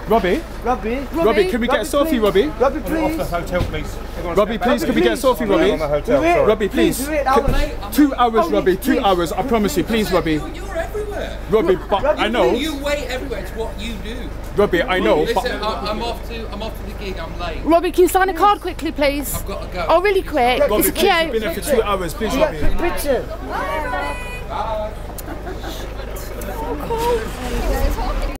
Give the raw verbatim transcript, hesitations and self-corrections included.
Robbie? Robbie? Robbie, can we get a selfie, Robbie? Robbie, please. Off the hotel, please. Robbie, please, can we get a selfie, Robbie? On the hotel, sorry. Robbie, please. Two hours, Robbie, two hours, I promise you, please, Robbie. You're, you're everywhere. Robbie, but I know. You wait everywhere, it's what you do. Robbie, I know. Listen, I, I'm off to I'm off to the gig, I'm late. Robbie, can you sign a card quickly, please? I've got to go. Oh, really quick. Robbie, It's please, cute. you've been there for two hours, please, Robbie. Picture. Bye.